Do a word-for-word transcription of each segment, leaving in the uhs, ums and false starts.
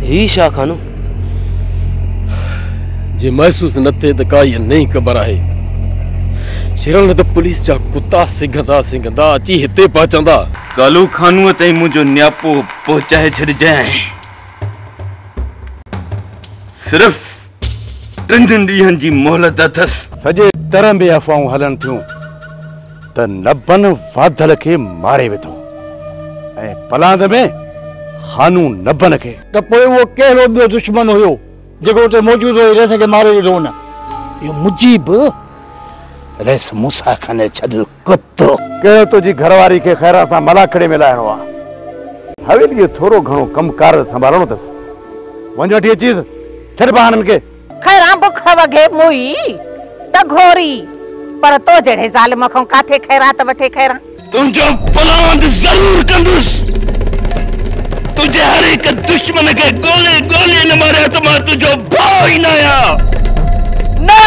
ही शा खानो जे महसूस न थे त काई नहीं खबर आहे। शिरल त पुलिस जा कुत्ता सिंघंदा सिंघंदा अची हिते पहुचंदा। कालू खानू ते मुझो न्यापो पहुंचाए छड़ जाए। सिर्फ टिन ॾींहंनि जी मोहलत अथस। सजे तरह में अफवाहूं हलन थियूं त नबन वादल के मारे वेठो ऐं पलांद में खानू नबन के। त पोइ वो कहिड़ो ॿियो दुश्मन हुयो जेको उते मौजूद हुयो रेस खे मारे विधो न? यो मुजीब रेस मूसा खाने छॾ कुत्तो। कहिड़ो तुंहिंजी घरवारी खे ख़ैर सां मलाखड़े में लाहिणो आहे। हवेली जो थोरो घणो कमकार संभालणो अथसि। वञ वठी अचीस छॾ बहाननि के। खैरा बुख वगे मुई त घोरी पर तो जड़े ज़ालिम खां काथे खैरात वठे। खैरा तुंहिंजो पलांद ज़रूर कंदुसि। तुझे हर एक दुश्मन के गोले गोले न मारे तो मां तुझो भाउ ही न आया। ना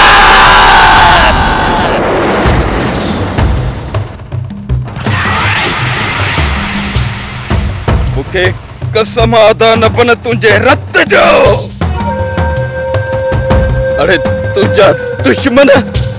मुखे कसम आदा न बन तुझे रत जो। अरे तुझा दुश्मन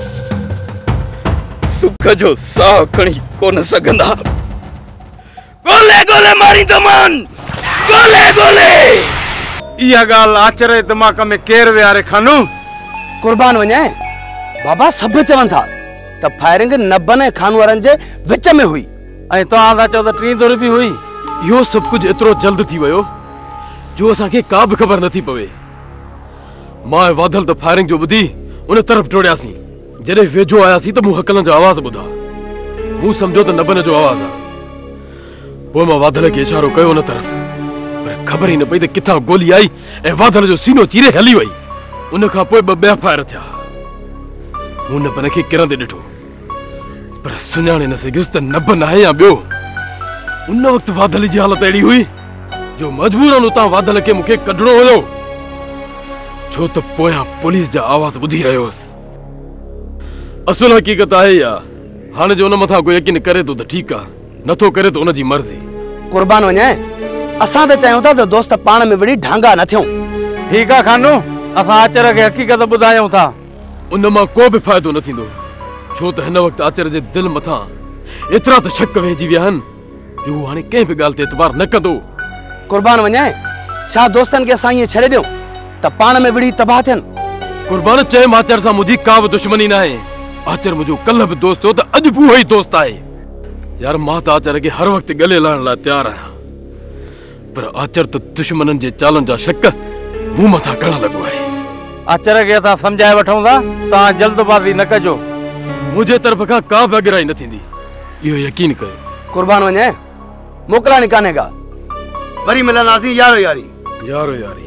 सुख जो साह खणी कोन सघंदा। गोले गोले मारी दमान गोले गोले। इहा ॻाल्हि आचर दिमाग़ में केर वियारे खानू? कुर्बान वञे बाबा सभु चवनि था त फायरिंग नबन ऐं खानू वारनि जे विच में हुई ऐं तव्हां था चओ त टीं दौर बि हुई। इहो सभु कुझु एतिरो जल्द थी वियो जो असांखे का बि ख़बर नथी पवे। मां ऐं वादल त फायरिंग जो ॿुधी उन तरफ़ टोड़ियासीं। जॾहिं वेझो आयासीं त मूं हकलनि जो आवाज़ ॿुधा। मूं सम्झो त नबन जो आवाज़ आहे। पोइ मां वादल खे इशारो कयो उन तरफ़ पर ख़बर ई न पई त किथां गोली आई ऐं वादल जो सीनो चीरे हली वई। उन खां पोइ ॿ ॿिया फायर थिया। मूं नबन खे किरंदे ॾिठो पर सुञाणे न सघियुसि त नबन आहे या ॿियो। उन वक़्तु वादल जी हालत अहिड़ी हुई जो मजबूरन उतां वादल खे मूंखे कढणो हुयो छो त पोयां पुलिस जा आवाज़ ॿुधी रहियो हुअसि। असुल हक़ीक़त आहे या हाणे जो उन मथां कोई यकीन करे थो त ठीकु आहे, नथो करे त उनजी मर्ज़ी। कुर्बान वञे असां त चाहियूं था त दोस्त पाण में विड़ी ढांगा न थियूं। ठीकु आहे खानू, असां आचर खे हक़ीक़त ॿुधायूं था। उन मां को बि फ़ाइदो न थींदो छो त हिन वक़्तु आचर जे दिलि मथां एतिरा त शक वेहिजी विया आहिनि जो हू हाणे कंहिं बि ॻाल्हि ते एतबार न कंदो। कुर्बान वञे छा दोस्तनि खे असां ईअं छॾे ॾियूं त पाण में विड़ी तबाह थियनि? कुर्बान चए आचर सां मुंहिंजी का बि दुश्मनी न आहे। आचर मुंहिंजो कल्ह बि दोस्त हो त अॼु बि उहो ई दोस्त आहे। यार मां त आचर खे हर वक़्तु गले लाहिण लाइ तयारु आहियां पर आचर त दुश्मननि जे चालनि जा शक मूं मथां करणु लॻो आहे। आचर खे असां सम्झाए वठूं था, तव्हां जल्दबाज़ी न कजो। मुंहिंजे तरफ़ खां का बि अॻिराई न थींदी, इहो यकीन कयो। कुर्बान वञे मोकिलाणी कान्हे का। वरी मिलंदासीं यारो यारी। यारो यारी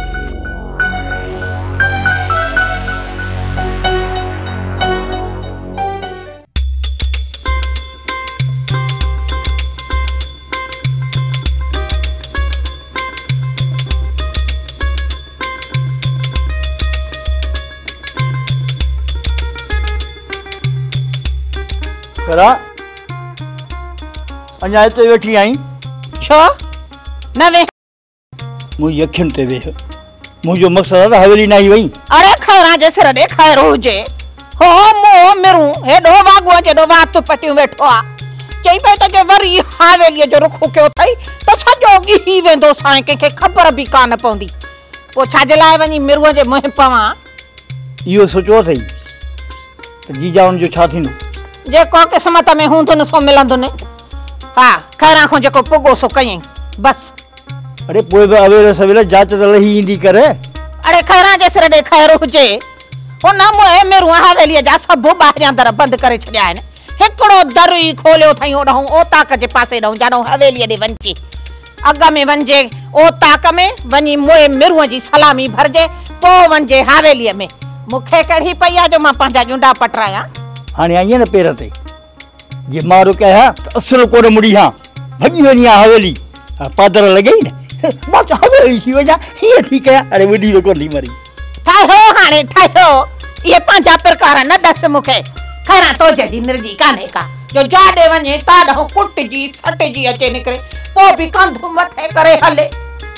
अञा हिते वेठी आई छो न वे? मुंहिंजी अखियुनि ते वेह। मुंहिंजो मक़सदु आहे त हवेली न आई वई। अरे खैरा जे सिर ॾे खैर हुजे हो मो मिरूं हेॾो वागुआ जेॾो वात पटियूं वेठो आहे। चई पई त जे वरी हवेलीअ जो रुख कयो अथई त सॼो ॻिही वेंदो साईं, कंहिंखे ख़बर बि कान पवंदी। पोइ छाजे लाइ वञी मिरूअ जे मुंहुं पवां? इहो सोचियो अथई त जीजा हुनजो छा थींदो? जेको क़िस्मत में हूंदो न सो मिलंदो न। हा खैरा खां जेको पुॻो सो कयईं बस। अरे पोइ बि अवेर सवेल जांच त लही ईंदी करे। अरे खैरा जे सिर ॾे खैर हुजे उन मुंहुं मिरूं हवेलीअ जा सभु ॿाहिरियां दर बंदि करे छॾिया आहिनि। हिकिड़ो दर ई खोलियो अथई ओॾां ओताक जे पासे ॾांहुं ॼाणो हवेलीअ ॾे वञिजे। अॻ में वञिजे ओताक में वञी मुंहुं मिरूअ जी सलामी भरिजे पोइ वञिजे हवेलीअ में। मूंखे कहिड़ी पई आहे जो मां पंहिंजा जुंडा पटरायां? हाणे आई न पेर ते जे मां रोकिया त असुल कोड़ मुड़ी हां भॼी वञी आहे हवेली। पादर लॻई न मां त हवेली थी वञा हीअं थी कयां। अरे वॾी बि कोन्ह मरी। ठाहियो हाणे ठाहियो इहे पंहिंजा प्रकार न ॾस मूंखे। खैरा तो जॾहिं निर्जी कान्हे का जो जाॾे वञे ताॾो कुटिजी सटिजी अचे निकिरे पोइ बि कंधु मथे करे हले।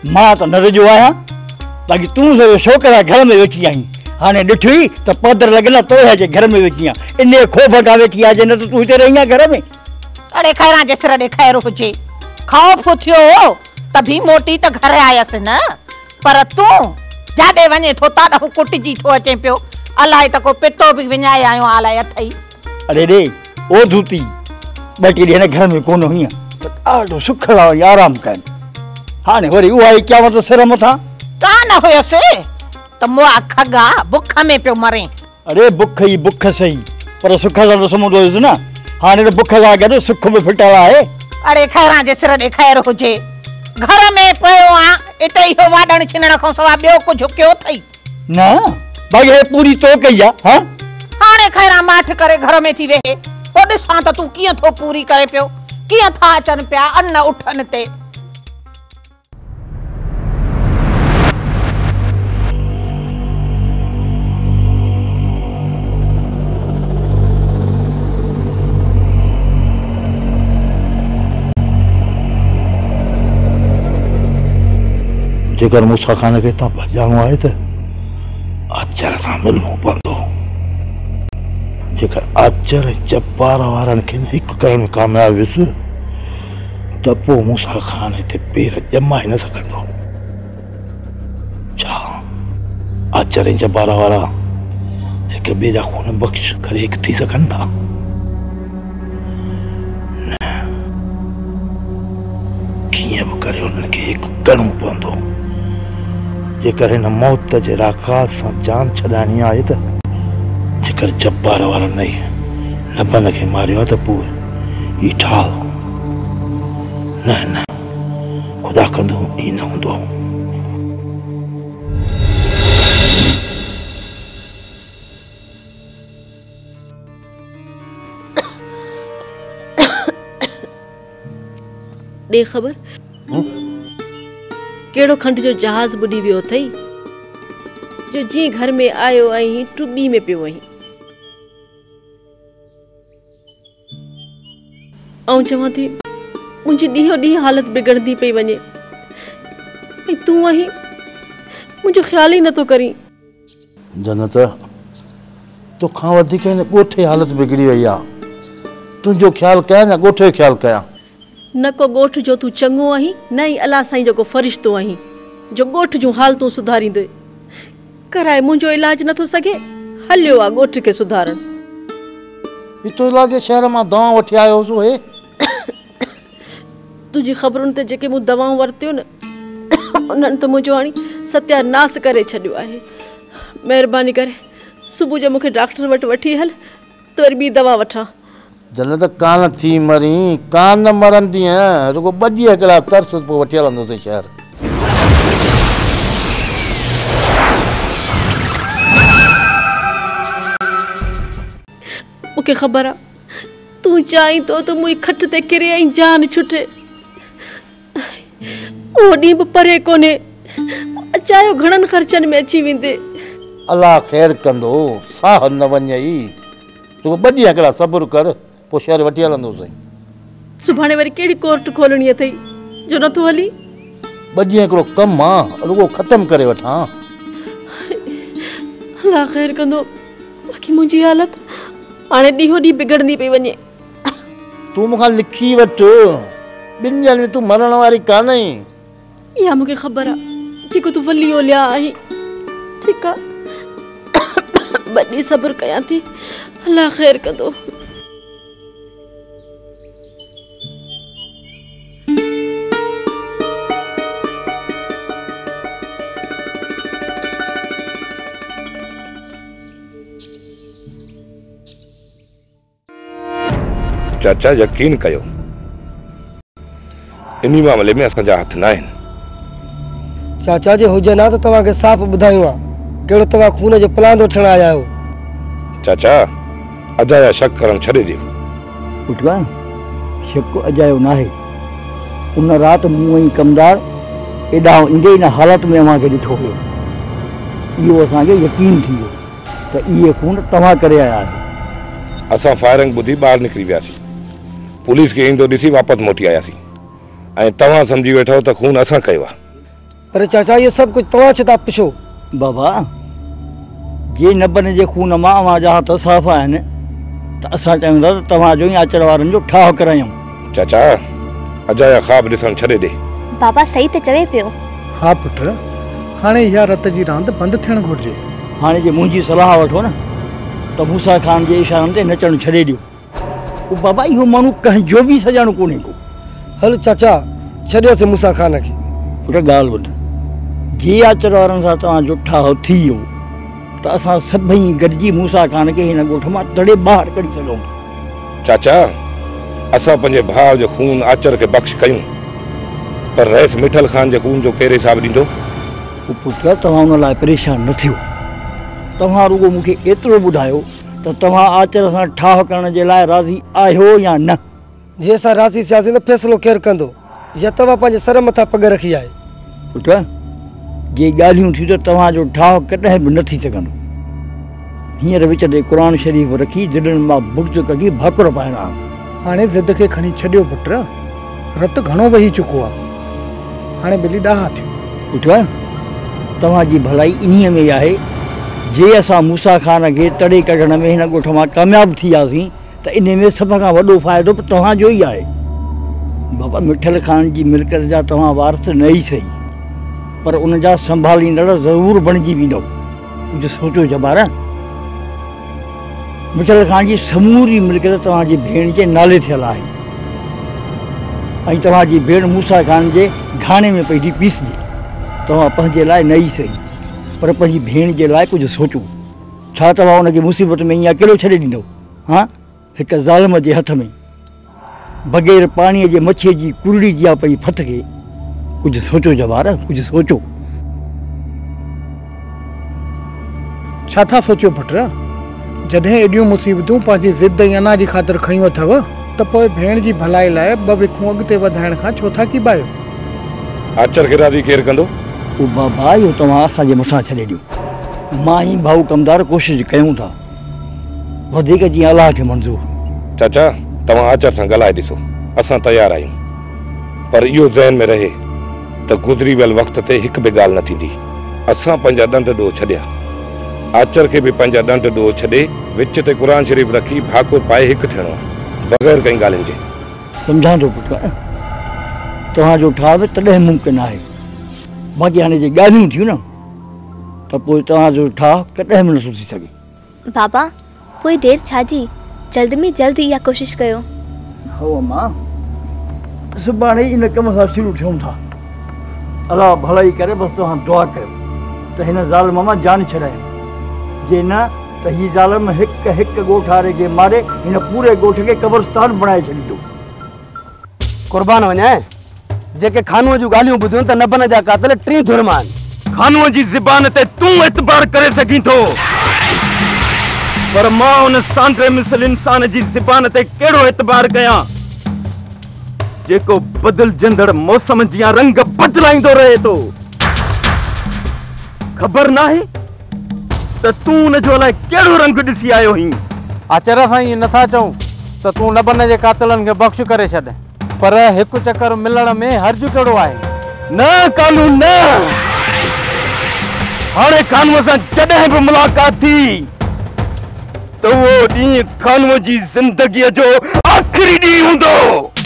मां तो न रजो आया बाक़ी तू जो छोकरा घर में वेठी आई हाने ॾिठी त पदर लॻल तो है जे घर में वेठी आ इन खोफ का वेठी आ जे न तू हिते रही घर में। अरे खैरा जे सिर ॾे खैर हुजे खौफ थियो तभी मोटी त घर आयस न पर तू जाडे वने थो ताडो कुटजी थो अचे पियो अलाए त को पिटो भी विञाए आयो अलाए अथई। अरे रे ओ धूती बटी ॾे घर में कोन हुई त ॾाढो सुख रहो आराम कन हाने वरी उहा ई क्या मतलब सिर मथा कान होयसे त मुआ खगा बुख में पियो मरे। अरे बुख ही बुख सही पर सुख ला समुंदो हुयसि न हाने त बुख ला गॾु सुख में फिटल आहे। अरे खैरा जे सिर ॾे खैर हुजे घर में पियो आ इते इहो वाडण छिनण खां सवा ॿियो कुझु कयो थई न भाई हे पूरी तो कई आ हां हाने खैरा माठ करे घर में थी वेहे ओ ॾिसां त तू कीअं थो पूरी करे पियो कीअं था अचनि पिया अन्न उठन ते। जेकर मूसा खान के ता भजाणो आहे त आचर सां मिलणो पवंदो जेकर आचर चपार वारनि खे हिकु करण में कामयाब वियुसि त पोइ मूसा खान हिते पेर ॼमाए न सघंदो। छा आचर ऐं चपार वारा हिक ॿिए जा खून बख़्श करे हिकु थी सघनि था? कीअं बि करे उन्हनि खे हिकु करणो पवंदो। जेकर हिन मौत जे राकात सां जान छॾाइणी आहे त जेकर चपार वारनि नहीं नबन खे मारियो आहे त पोइ ही ठाल न न ख़ुदा कंदो ई न हूंदो। दे खबर केड़ो खंड जो जहाज बुडी वियो थई जो जी घर में आयो आई टुबी में पियो आई ऐं चवां थी मुंहिंजी ॾींहों ॾींहुं हालत बिगड़ंदी पई वञे ऐं तूं आहीं मुंहिंजो ख़्याल ई नथो करी। जनत तोखां वधीक हिन ॻोठ जी हालत बिगड़ी वई आहे तुंहिंजो ख़्यालु कयां या ॻोठ जो ख़्यालु कयां? न को ॻोठ जो तूं चङो आहीं न ई अलाह साईं जेको फ़रिश्तो आहीं जो ॻोठ जूं हालतूं सुधारींदे कराए मुंहिंजो इलाज नथो सघे हलियो आहे ॻोठ खे सुधारण। हितो इलाज शहर मां दवा वठी आयो हुअसि हे तुंहिंजी ख़बरुनि ते जेके मूं दवाऊं वरितियूं न उन्हनि त मुंहिंजो हाणे सत्यानाश करे छॾियो आहे। महिरबानी करे सुबुह जो मूंखे डॉक्टर वटि वठी हल त वरी ॿी दवा वठां। जनत कान थी मरी कान मरंदी रुगो ॿ ॾींहं हिकिड़ा तरस पोइ वठी हलंदोसीं शहर। मूंखे ख़बर आहे तूं चाहीं तो त मुंहिंजी खट ते किरे ऐं जान छुटे उहो ॾींहुं बि परे कोन्हे अचायो घणनि ख़र्चनि में अची वेंदे। अलाह ख़ैर कंदो साह न वञे रुगो ॿ ॾींहं हिकिड़ा सब्र कर पोइ शहर वठी हलंदोसीं। सुभाणे वरी कहिड़ी कोर्ट खोलणी अथई जो नथो हली? ॿ ॾींहं हिकिड़ो कमु आहे रुगो ख़तमु करे वठां। अलाह ख़ैर कंदो बाक़ी मुंहिंजी हालत हाणे ॾींहों ॾींहुं बिगड़ंदी पई वञे। तूं मूंखां लिखी वठ ॿिनि ॼणनि में तूं मरण वारी कान आहीं। इहा मूंखे ख़बर आहे जेको तूं वली ओलिया आहीं। ठीकु आहे ॿ ॾींहं सब्र कयां थी अलाह ख़ैर कंदो। चाचा यकीन कयो इन मामले में असांजा हथ न आहिनि। चाचा जे हुजनि हा त तव्हांखे साफ़ ॿुधायूं आहे कहिड़ो तव्हां खून जो प्लान वठण आया आहियो। चाचा अजाया शक करणु छॾे ॾियो। पुटवा शक अजायो न आहे। उन राति मूं ऐं कमदार एॾा ईंदे इन हालत में अव्हांखे ॾिठो हुयो इहो असांखे यकीन थी वियो त इहे खून तव्हां करे आया आहियो। असां फायरिंग ॿुधी ॿाहिरि निकिरी वियासीं पुलिस खे ईंदो ॾिसी वापसि मोटी आयासीं ऐं तव्हां सम्झी वेठो त खून असां कयो आहे। पर चाचा ये सब कुछ तव्हां छो था पुछो? बाबा जे नबन जे खून मां अवांजा हथ साफ़ आहिनि त असां चाहियूं था त तव्हांजो ई आचर वारनि जो ठाह करायूं। चाचा अजाया ख्वाब ॾिसण छॾे ॾे। बाबा सही त चवे पियो। हा पुट, हाणे इहा रत जी रांदि बंदि थियणु घुरिजे। हाणे जे मुंहिंजी सलाह वठो न त मूसा खान जे इशारनि ते नचणु छॾे ॾियो। पोइ बाबा इहो माण्हू कंहिंजो बि सॼाणो कोन्हे को। हल चाचा छॾियोसीं मूसा खान खे। पुट ॻाल्हि ॿुध, जे आचर वारनि सां तव्हांजो ठाह थी वियो त असां सभई गॾिजी मूसा खान खे हिन ॻोठ मां तड़े ॿाहिरि कढी सघूं। चाचा असां पंहिंजे भाउ जो खून आचर खे बख़्श कयूं, पर रईस मिठल खान जे खून जो केरु हिसाब ॾींदो? पुट तव्हां हुन लाइ परेशान न थियो। तव्हां रुगो मूंखे एतिरो ॿुधायो त तव्हां आचर सां ठाह करण जे लाइ राज़ी आहियो या न? जे असां राज़ी थियासीं त फ़ैसिलो केरु कंदो, या तव्हां पंहिंजे सर मथां पग रखी आहे? पुट जे ॻाल्हियूं थियूं त तव्हांजो ठाह कॾहिं बि न थी सघंदो। हींअर विच ते क़ुर शरीफ़ रखी दिलनि मां बुग़्ज़ कढी भाकुर पाइणा। हाणे ज़िद खे खणी छॾियो पुट, रत घणो वही चुको आहे, हाणे ॿिली ॾाहा थियो। पुट तव्हांजी भलाई इन्हीअ में आहे, जे असां मूसा खान खे तड़े कढण में हिन ॻोठ मां कामयाबु थी वियासीं त इन में सभ खां वॾो फ़ाइदो बि तव्हांजो ई आहे। बाबा मिठल खान जी मिल्कियत जा तव्हां वारस न ई सही, पर उन जा संभालींदड़ ज़रूरु बणिजी वेंदो। कुझु सोचो जबार, मिठल खान जी समूरी मिल्कियत तव्हांजी भेण जे नाले थियल आहे ऐं तव्हांजी भेण मूसा खान जे घाणे में पई पीसजे। तव्हां पंहिंजे लाइ न ई सही, पर पंहिंजी भेण जे लाइ कुझु सोचो। छा तव्हां हुनखे मुसीबत में ईअं अकेलो छॾे ॾींदो? हा, हिकु ज़ालिम जे हथ में बग़ैर पाणीअ जे मच्छीअ जी कुरड़ी जिया पई फटके। कुझु सोचो जवार, कुझु सोचो। छा था सोचियो पुट? जॾहिं एॾियूं मुसीबतूं पंहिंजी ज़िद ऐं अना जी ख़ातिर खयूं अथव त पोइ भेण जी भलाई लाइ ॿ विखूं अॻिते वधाइण खां छो था कीबायो? आचर खे राज़ी केरु कंदो? ओ बाबा इहो तव्हां असांजे मथां छॾे ॾियो। मां ई भाऊ कमदार कोशिशि कयूं था, वधीक जीअं अलाह खे मंज़ूर। चाचा तव्हां आचर सां ॻाल्हाए ॾिसो, असां तयारु आहियूं, पर इहो ज़हन में रहे त गुज़री वियल वक़्त ते हिकु बि ॻाल्हि न थींदी। असां पंहिंजा ॾंद ॾोह छॾिया, आचर खे बि पंहिंजा ॾंद ॾोह छॾे विच ते क़ुर शरीफ़ रखी भाकुर पाए हिकु थियणो आहे, बग़ैर कंहिं ॻाल्हियुनि जे। सम्झां थो पुट, तव्हांजो ठाह बि तॾहिं मुमकिन आहे। बाक़ी हाणे जे ॻाल्हियूं थियूं न त पोइ तव्हांजो ठाह कॾहिं बि नथो थी सघे। बाबा कोई देर छाजी, जल्द में जल्द इहा कोशिशि कयो। हो मां, सुभाणे इन कम सां शुरू थियूं था। अलाह भलाई करे, बसि तव्हां दुआ कयो त हिन ज़ालिम मां जान छॾायो। जे न त हीउ ज़ालिम हिकु हिकु ॻोठारे खे मारे हिन पूरे ॻोठ खे कब्रिस्तान बणाए छॾींदो। क़ुर्बान वञाए, जेके खानूअ जूं ॻाल्हियूं ॿुधियूं त नबन जा कातिल टी धुरमान। खानूअ जी ज़बान ते तूं एतबार करे सघीं थो, पर मां उन सांडरे मिसल इंसान जी ज़बान ते कहिड़ो एतबार कयां जेको बदिलजंदड़ मौसम जिया रंग बदलाईंदो रहे थो। ख़बर नाहे त तूं उन जो अलाए कहिड़ो रंग ॾिसी आयो आहीं। आचर सां ईअं नथा चऊं त तूं नबन जे कातिलनि खे बख़्श करे छॾ, पर हिकु चकर मिलण में हर्ज कहिड़ो आहे? न कानून न, हाणे खानूअ सां जॾहिं बि मुलाक़ात थी त उहो ॾींहुं खानूअ जी ज़िंदगीअ जो आख़िरी ॾींहुं हूंदो।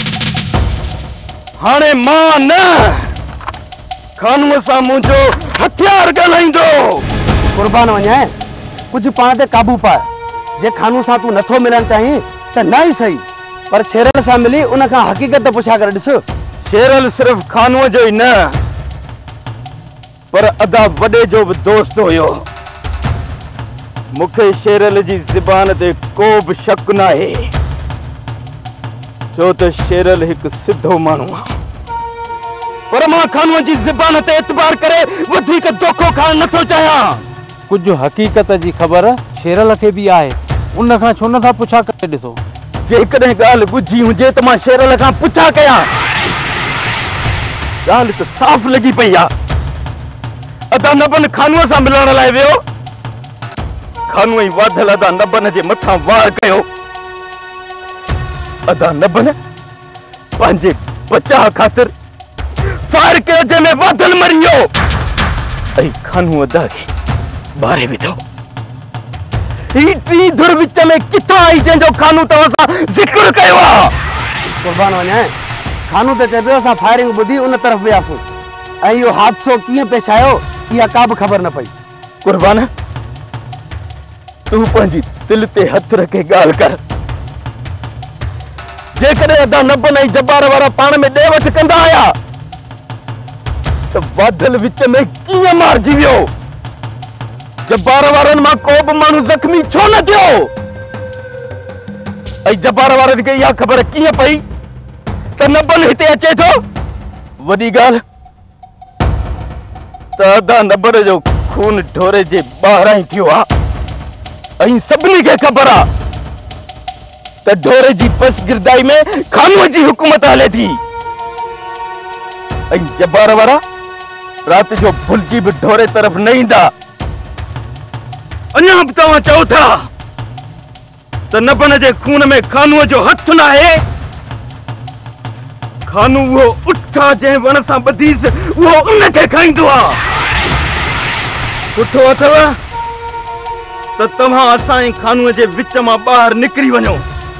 हाणे मां न, खानूअ सां मुंहिंजो हथियार ॻाल्हाईंदो। क़ुर्बान वञाए, कुझु पाण ते काबू पाए। जे खानू सां तूं नथो मिलणु चाहीं त न ई सही, पर शेरल सां मिली उन खां हक़ीक़त पुछा करे ॾिस। शेरल सिर्फ़ खानूअ जो ई न, पर अदा वॾे जो बि दोस्त हुयो। मूंखे शेरल जी ज़बान ते को बि शक न आहे, छो त शेरल हिकु सिधो माण्हू आहे। पर मां खानूअ जी ज़बान ते एतबार करे वधीक धोखो खाइण नथो चाहियां। कुझु हक़ीक़त जी ख़बर शेरल खे बि आहे, उन खां छो नथा पुछा करे ॾिसो? जेकॾहिं ॻाल्हि ॿुधी हुजे त मां शेरल खां पुछा कयां। ॻाल्हि त साफ़ लॻी पई आहे। अदा नबन खानूअ सां मिलण लाइ वियो, खानूअ ई वाधल अदा नबन जे मथां वार कयो। अदा नबन पंहिंजे बचाव ख़ातिर फायर कयो जंहिंमें वाधल मरियो ऐं खानू अदा खे ॿारे विधो। ही टी धुर विच में किथां आई जंहिंजो खानू तव्हां सां ज़िक्र कयो आहे? कुर्बान वञाए, खानू त चए पियो असां फायरिंग ॿुधी उन तरफ़ वियासीं ऐं इहो हादसो कीअं पेश आयो इहा का बि ख़बर न पई। कुर्बान, तूं पंहिंजी दिलि ते हथ रखे ॻाल्हि कर। जेकॾहिं अदा नबन ऐं जब्बार वारा पाण में ॾे वठि कंदा आया त वाधल विच में कीअं मारिजी वियो? जब्बार वारनि मां को बि माण्हू ज़ख़्मी छो न थियो? ऐं जब्बार वारनि खे इहा ख़बर कीअं पई त नबन हिते अचे थो? वॾी ॻाल्हि त अदा नबन जो खून ढोरे जे ॿाहिरां ई थियो आहे ऐं सभिनी खे ख़बर आहे त ढोरे जी बस गिरदाई में खानूअ जी हुकूमत हले थी ऐं जब्बार वारा रात जो भुलिजी बि ढोरे तरफ़ न ईंदा। अञा बि तव्हां चओ था त नबन जे खून में खानूअ जो हथ न आहे? खानू उहो उठ आहे जंहिं वण सां ॿधीस उहो उनखे खाईंदो आहे। सुठो अथव त तव्हां असां ऐं खानूअ जे विच मां ॿाहिरि निकिरी वञो।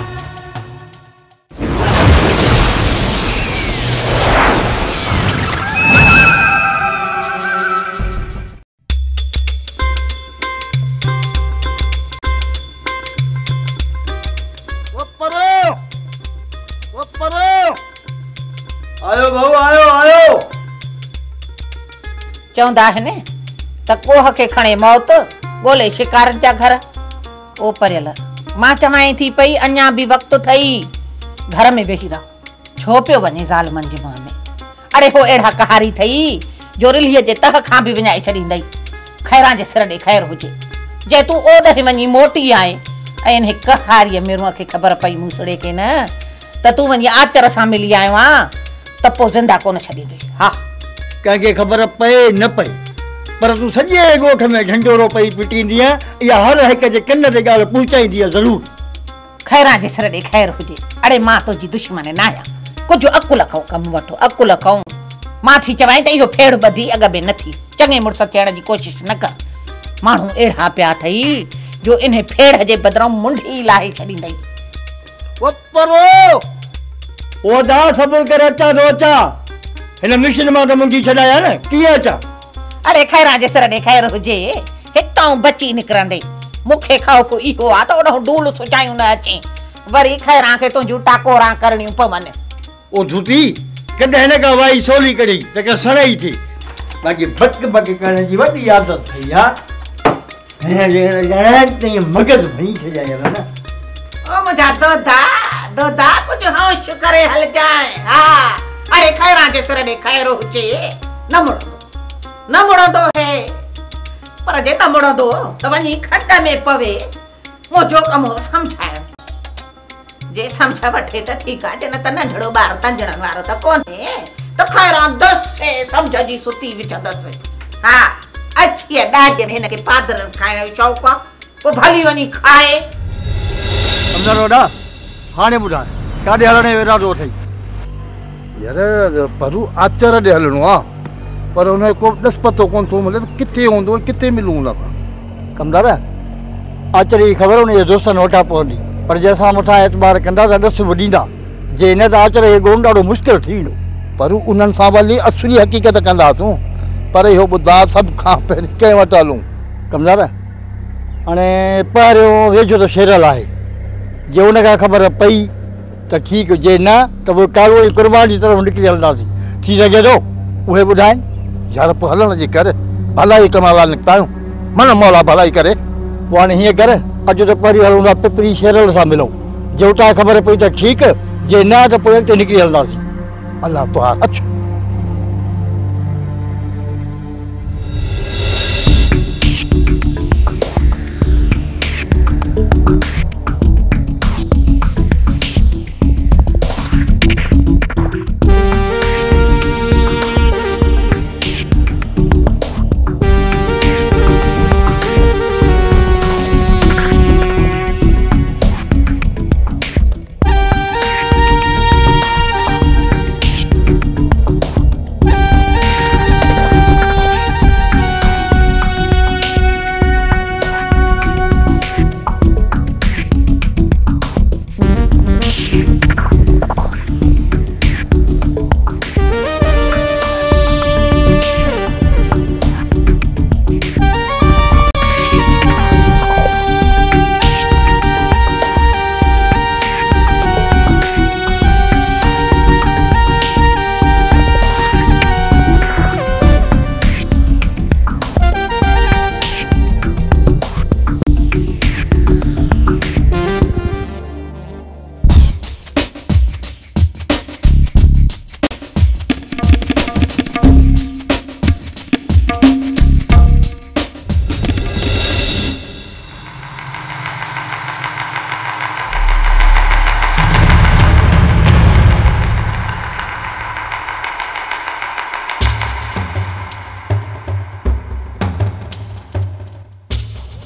आयो भाऊ, आयो आयो। चवंदा आहिनि त कोह खे खणे मौत ॻोल्हे शिकारनि जा घर। ओ परियल, मां चवां थी पई अञा बि वक़्तु थई, घर में वेही रहो। छो पियो वञे ज़ालिमनि जे मुंहं में? अरे हो अहिड़ा कहारी थई जो रिलीअ जे तह खां बि विञाए छॾींदई। खैरां जे सिर ॾे खैर हुजे। जे तूं ओॾे वञी मोटी आए ऐं इन कहारीअ में रूह खे ख़बर पई मूसड़े खे न त तूं वञी आचर सां मिली आयो आं त पोइ ज़िंदा कोन छॾींदुई। हा, कंहिंखे ख़बर पए न पए पर तूं सॼे ॻोठ में ढंढोरो पई पिटींदी आहे। इहा हर हिक जे कन ते ॻाल्हि पहुचाईंदी आहे ज़रूर। खैरां जे सिर ॾे खैर हुजे। अड़े मां तुंहिंजी दुश्मन न आहियां। कुझु अकुल खां कमु वठो, अकुल खां। मां थी चवां त इहो फेड़ ॿधी अॻ में न थी। चङे मुड़ुस थियण जी कोशिशि न कर। माण्हू अहिड़ा पिया अथई जो इन फेड़ जे बदिरां मुंडी लाहे छॾींदई। ओदा सब्र करे अचा थो अचा। हिन मिशन मां त मुंहिंजी छॾाया न, कीअं अचा? अरे खैरां जे सिर ॾे खैर हुजे, हितां बची निकिरंदे। मूंखे ख़ौफ़ इहो आहे त ओॾो डूल सुचायूं न अचे, वरी खैरां खे तुंहिंजूं टाकोरां करणियूं पवनि। ओ धूती कॾहिं हिन खां वाई सोली कढी त के सड़ई थी। बाक़ी बक बक करण जी वॾी आदत थई आहे। हिन जे हिन मगज़ भई छॾाया न। ओ मुंहिंजा दोधा दोधा कुझु होश करे हल जाए। हा, अरे खैरां जे सिर ॾे खैर हुजे, न मुड़ंदो न मुड़ंदो है। पर जे न मुड़ंदो त वञी खट में पवे। मुंहिंजो कमु सम्झाइण। जे सम्झ वठे त ठीकु आहे, जे न त नंढड़ो ॿार तंजणनि वारो त कोन्हे त खैरां दसे सम्झ जी सुती विझंदसि। हा, अछी ॾाढनि हिन खे पादरनि खाइण जो शौक़ु आहे, पोइ भली वञी खाए। सम्झो हाणे ॿुधाए काॾे हलण जो इरादो अथई? यार परू आचर ॾे हलणो आहे, पर हुनजो को ॾस पतो कोन थो मिले त किथे हूंदो, किथे मिलूं हुन खां। कमदार, आचर जी ख़बर हुनजे दोस्तनि वटां पवंदी, पर जे असां मथां एतबार कंदा त ॾस बि ॾींदा। जे न त आचर खे ॻोल्हण ॾाढो मुश्किल थी वेंदो। पर उन्हनि सां भली असली हक़ीक़त कंदासूं, पर इहो ॿुधा सभु खां पहिरीं कंहिं वटि हलूं? कमदार, हाणे पहिरियों वेझो त शेरल आहे। जे हुनखां ख़बर पई त ठीकु, जे न त पोइ कारो ऐं कुर्बान जी तरफ़ निकिरी हलंदासीं। थी सघे थो उहे ॿुधाइनि। यार पोइ हलण जी कर, भलाई करण लाइ निकिता आहियूं, मन मौला भलाई करे। पोइ हाणे हीअं कर, अॼु त पहिरीं हलूं था पिपरी शेरल सां मिलूं। जे उतां ख़बर पई त ठीकु, जे न त पोइ अॻिते निकिरी हलंदासीं। अल्लाह तुआर अच्छा।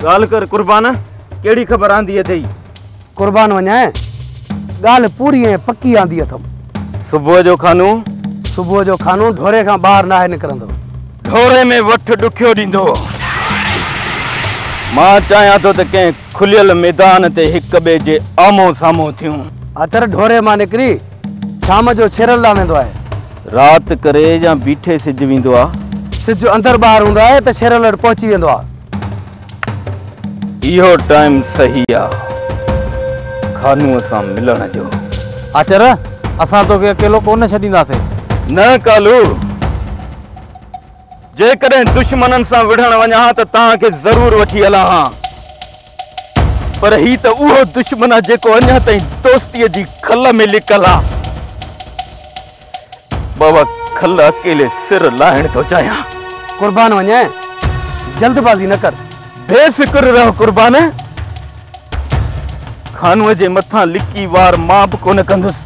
ॻाल्हि कर कुर्बान, कहिड़ी ख़बर आंदी अथई? कुर्बान वञाए, ॻाल्हि पूरी ऐं पकी आंदी अथमि। सुबुह जो खानू सुबुह जो खानू ढोरे खां ॿाहिरि नाहे निकिरंदो। ढोरे में वठ ॾुखियो ॾींदो। मां चाहियां थो त कंहिं खुलियल मैदान ते हिक ॿिए जे आमो साम्हूं थियूं। अचर ढोरे मां निकिरी शाम जो छेरल लाइ वेंदो आहे। राति करे या बीठे सिज वेंदो आहे? सिज अंदर ॿाहिरि हूंदो आहे त छेरल वटि पहुची वेंदो आहे। इहो टाइम सही आहे खानूअ सां मिलण जो। अचर असां तोखे अकेलो कोन छॾींदासीं। न कालू, जेकॾहिं दुश्मननि सां विढ़ण वञा त तव्हांखे ज़रूर वठी हलां हा, पर ही त उहो दुश्मन आहे जेको अञा ताईं दोस्तीअ जी खल में लिकल आहे। बाबा खल अकेले सिर लाहिण थो चाहियां। कुर्बान वञाए, जल्दबाज़ी न कर। बेफिक्र रहो कुर्बान, खानूअ जे मथां लिकी वार मां बि कोन कंदुसि,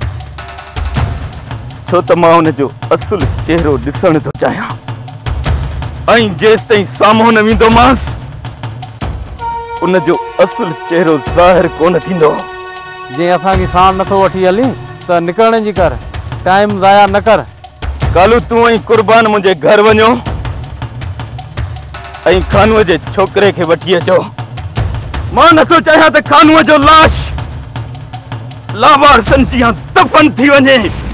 छो त मां हुन जो असुल चेहरो ॾिसण थो चाहियां। ऐं जेसि ताईं साम्हूं न वेंदोमांसि उन जो असुल चेहरो ज़ाहिर कोन थींदो। जे असांखे साण नथो वठी हली त निकिरण जी कर, टाइम ज़ाया न कर। कालू तूं ऐं कुर्बान मुंहिंजे घर वञो ऐं खानूअ जे छोकिरे खे वठी अचो। मां नथो चाहियां त खानूअ जो लाश लावारसनि जी दफ़न थी वञे।